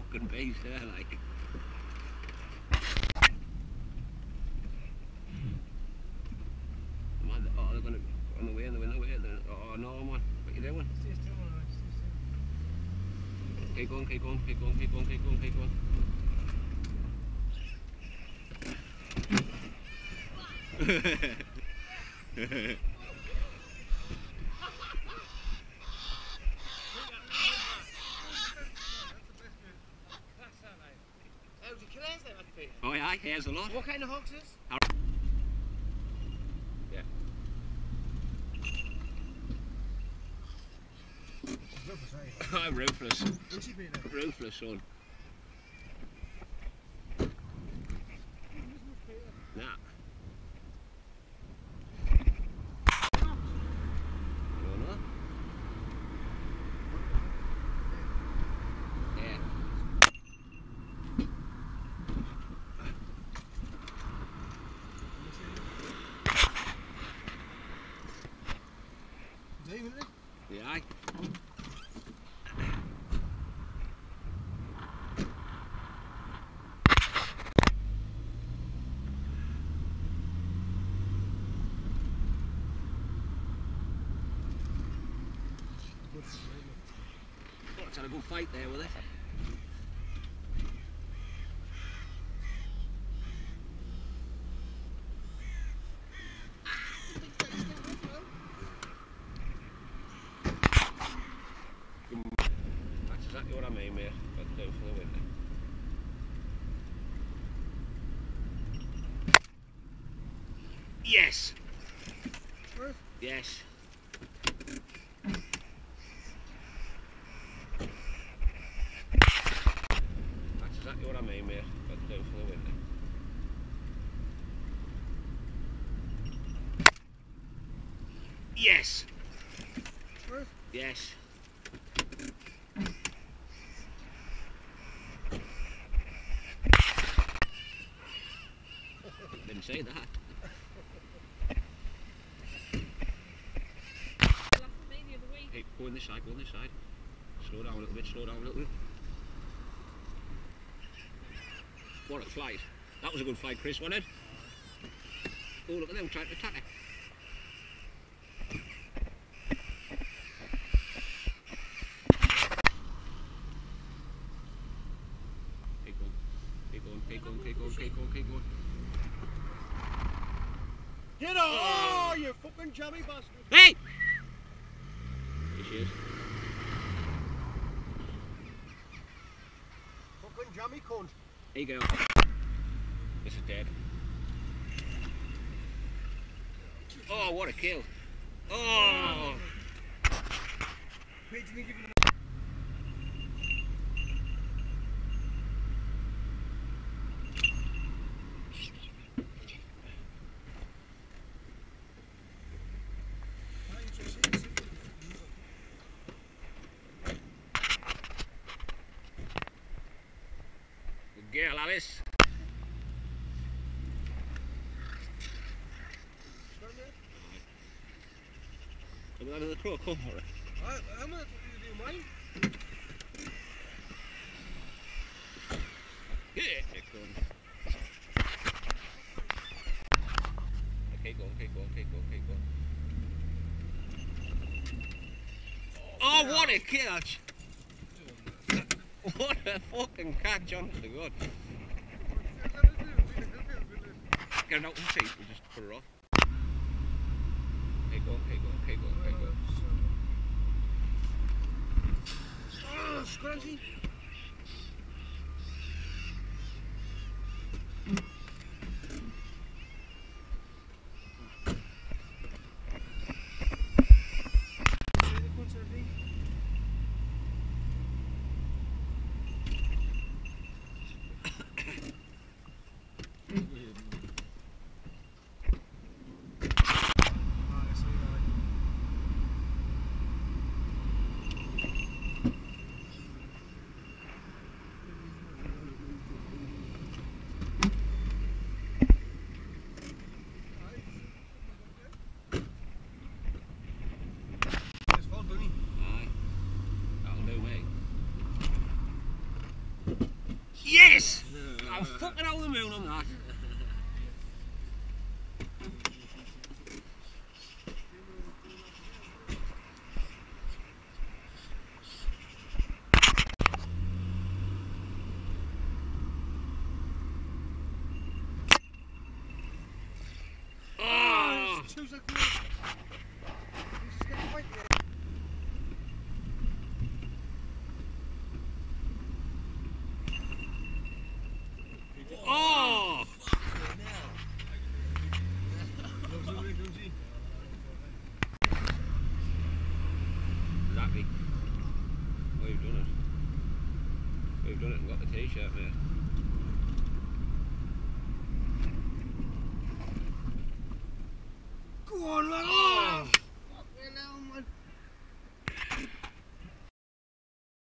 fucking beast there, like. Man, oh, they're gonna on the way, on the way, on the way. Oh no, man, what you doing? Stay still, man. Stay still. Keep going, keep going, keep going, keep going, keep going, keep going. How do you kill hares then, Peter? Oh yeah, hares a lot. What kind of hogs is? Yeah. I'm ruthless. What's he been at? Ruthless, son. Nah. Yeah. Is that even it? Yeah, aye. Oh, it's had a good fight there with it. That's exactly what I mean, mate. Got to do for the winner. Yes! Sure. Yes. That's exactly what I mean, mate. Got to do for the winner. Yes! Sure. Yes. Didn't say that. Hey, go on this side, go on this side. Slow down a little bit, slow down a little bit. What a flight. That was a good flight, Chris, wasn't it? Oh, look at them trying to attack it. Keep going, keep going, keep going, keep going, keep going, keep going. Get on! Oh, you fucking jammy bastard! Hey! Here she is. Fucking jammy cunt. Here you go. This is dead. Oh, what a kill. Oh! Wait, didn't give him Good girl, Alice. Look at that little crow, come for it. I'm gonna do mine. Yeah, keep going. Keep going, keep going, keep going, keep going. Oh, what a catch! What a fucking catch, honest to God. Get it out and see, we'll just put her off. Keep going, keep going, keep going, keep going. Oh, scrunchy. I'm fucking over the moon on that. Oh! Choose a good. He's getting quite near. Oh! Exactly. We've done it. We've done it and got the t-shirt, mate. Go on, lad.